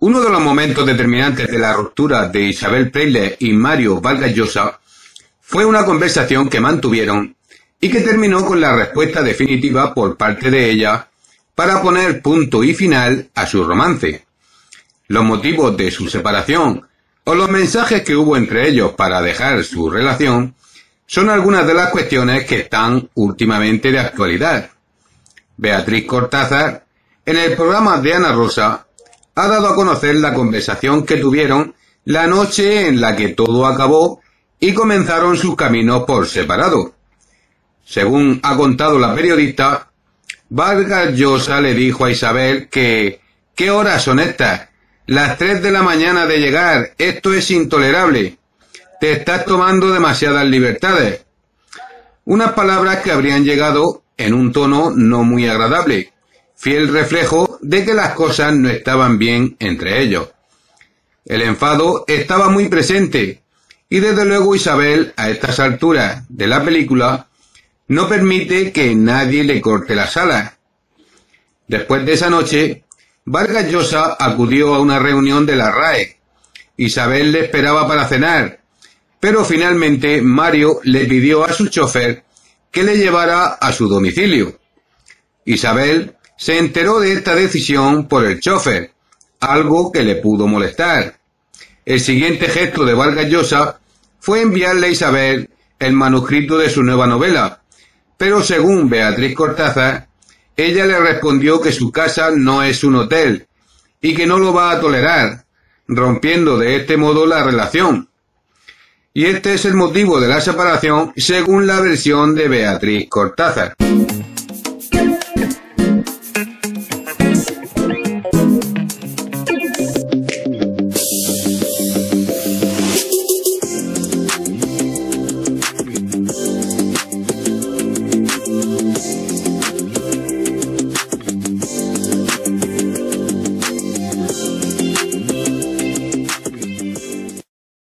Uno de los momentos determinantes de la ruptura de Isabel Preisler y Mario Vargas Llosa fue una conversación que mantuvieron y que terminó con la respuesta definitiva por parte de ella para poner punto y final a su romance. Los motivos de su separación o los mensajes que hubo entre ellos para dejar su relación son algunas de las cuestiones que están últimamente de actualidad. Beatriz Cortázar, en el programa de Ana Rosa, ha dado a conocer la conversación que tuvieron la noche en la que todo acabó y comenzaron sus caminos por separado. Según ha contado la periodista, Vargas Llosa le dijo a Isabel que «¿Qué horas son estas? Las 3 de la mañana de llegar, esto es intolerable. Te estás tomando demasiadas libertades». Unas palabras que habrían llegado en un tono no muy agradable, fiel reflejo de que las cosas no estaban bien entre ellos. El enfado estaba muy presente, y desde luego Isabel, a estas alturas de la película, no permite que nadie le corte las alas. Después de esa noche, Vargas Llosa acudió a una reunión de la RAE. Isabel le esperaba para cenar, pero finalmente Mario le pidió a su chofer que le llevara a su domicilio. Isabel se enteró de esta decisión por el chofer, algo que le pudo molestar. El siguiente gesto de Vargas Llosa fue enviarle a Isabel el manuscrito de su nueva novela, pero según Beatriz Cortázar, ella le respondió que su casa no es un hotel y que no lo va a tolerar, rompiendo de este modo la relación. Y este es el motivo de la separación según la versión de Beatriz Cortázar.